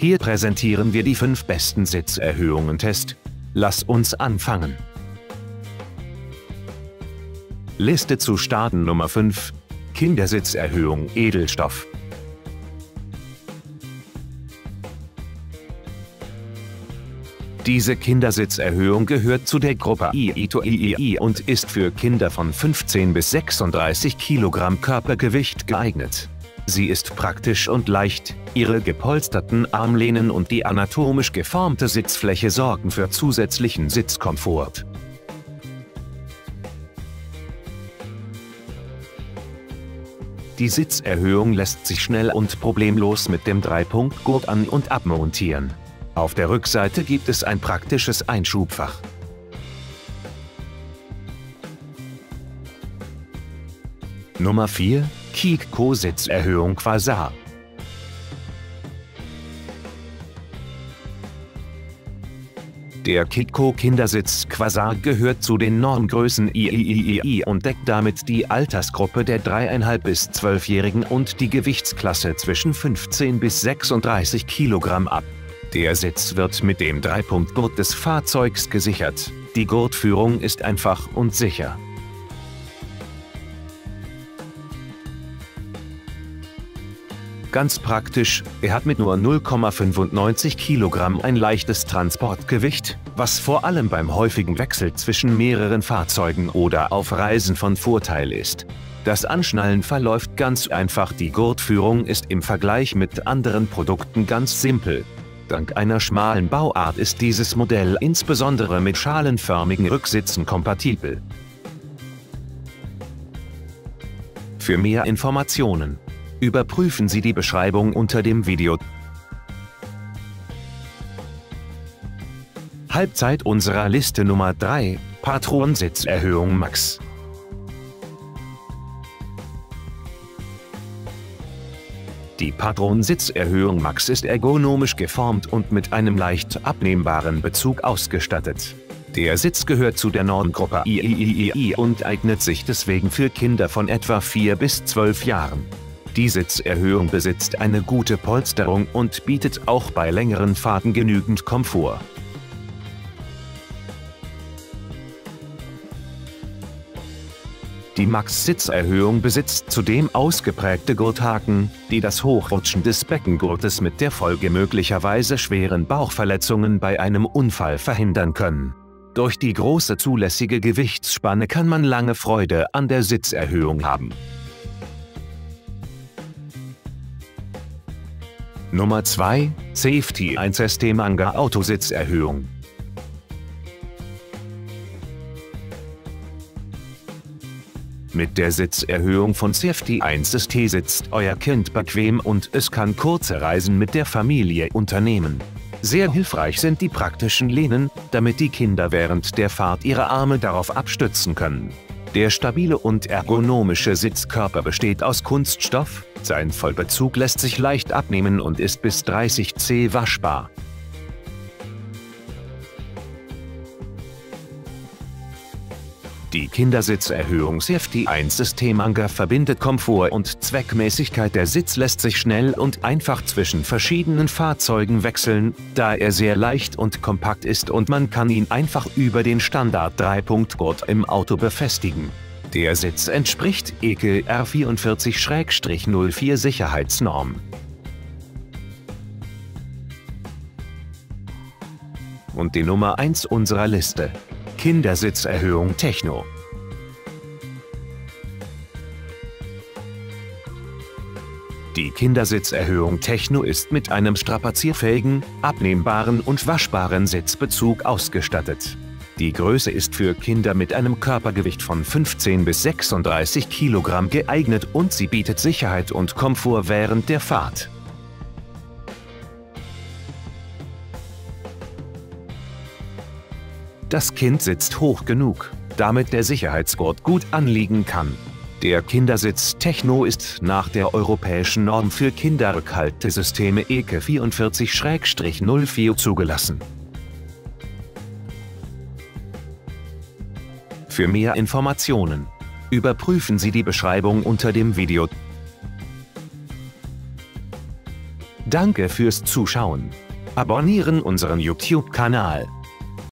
Hier präsentieren wir die 5 besten Sitzerhöhungen-Test. Lass uns anfangen. Liste zu starten Nummer 5. Kindersitzerhöhung Edelstoff. Diese Kindersitzerhöhung gehört zu der Gruppe II und ist für Kinder von 15 bis 36 Kilogramm Körpergewicht geeignet. Sie ist praktisch und leicht, ihre gepolsterten Armlehnen und die anatomisch geformte Sitzfläche sorgen für zusätzlichen Sitzkomfort. Die Sitzerhöhung lässt sich schnell und problemlos mit dem 3-Punkt-Gurt an- und abmontieren. Auf der Rückseite gibt es ein praktisches Einschubfach. Nummer 4. KIKO Sitzerhöhung Quasar. Der KIKO Kindersitz Quasar gehört zu den Normgrößen III und deckt damit die Altersgruppe der 3,5 bis 12-Jährigen und die Gewichtsklasse zwischen 15 bis 36 Kilogramm ab. Der Sitz wird mit dem 3-Punkt-Gurt des Fahrzeugs gesichert. Die Gurtführung ist einfach und sicher. Ganz praktisch, er hat mit nur 0,95 Kilogramm ein leichtes Transportgewicht, was vor allem beim häufigen Wechsel zwischen mehreren Fahrzeugen oder auf Reisen von Vorteil ist. Das Anschnallen verläuft ganz einfach, die Gurtführung ist im Vergleich mit anderen Produkten ganz simpel. Dank einer schmalen Bauart ist dieses Modell insbesondere mit schalenförmigen Rücksitzen kompatibel. Für mehr Informationen überprüfen Sie die Beschreibung unter dem Video. Halbzeit unserer Liste Nummer 3, Patron-Sitzerhöhung Max. Die Patron-Sitzerhöhung Max ist ergonomisch geformt und mit einem leicht abnehmbaren Bezug ausgestattet. Der Sitz gehört zu der Normgruppe III und eignet sich deswegen für Kinder von etwa 4 bis 12 Jahren. Die Sitzerhöhung besitzt eine gute Polsterung und bietet auch bei längeren Fahrten genügend Komfort. Die Max-Sitzerhöhung besitzt zudem ausgeprägte Gurthaken, die das Hochrutschen des Beckengurtes mit der Folge möglicherweise schweren Bauchverletzungen bei einem Unfall verhindern können. Durch die große zulässige Gewichtsspanne kann man lange Freude an der Sitzerhöhung haben. Nummer 2. Safety 1 ST Manga Autositzerhöhung. Mit der Sitzerhöhung von Safety 1 ST sitzt euer Kind bequem und es kann kurze Reisen mit der Familie unternehmen. Sehr hilfreich sind die praktischen Lehnen, damit die Kinder während der Fahrt ihre Arme darauf abstützen können. Der stabile und ergonomische Sitzkörper besteht aus Kunststoff, sein Vollbezug lässt sich leicht abnehmen und ist bis 30 cm waschbar. Die Kindersitzerhöhung Safety 1 System Manga verbindet Komfort und Zweckmäßigkeit. Der Sitz lässt sich schnell und einfach zwischen verschiedenen Fahrzeugen wechseln, da er sehr leicht und kompakt ist und man kann ihn einfach über den Standard 3-Punkt-Gurt im Auto befestigen. Der Sitz entspricht EK R44/04 Sicherheitsnorm. Und die Nummer 1 unserer Liste: Kindersitzerhöhung Techno. Die Kindersitzerhöhung Techno ist mit einem strapazierfähigen, abnehmbaren und waschbaren Sitzbezug ausgestattet. Die Größe ist für Kinder mit einem Körpergewicht von 15 bis 36 Kilogramm geeignet und sie bietet Sicherheit und Komfort während der Fahrt. Das Kind sitzt hoch genug, damit der Sicherheitsgurt gut anliegen kann. Der Kindersitz Techno ist nach der europäischen Norm für Kinderrückhaltesysteme EK 44/04 zugelassen. Für mehr Informationen überprüfen Sie die Beschreibung unter dem Video. Danke fürs Zuschauen. Abonnieren unseren YouTube-Kanal.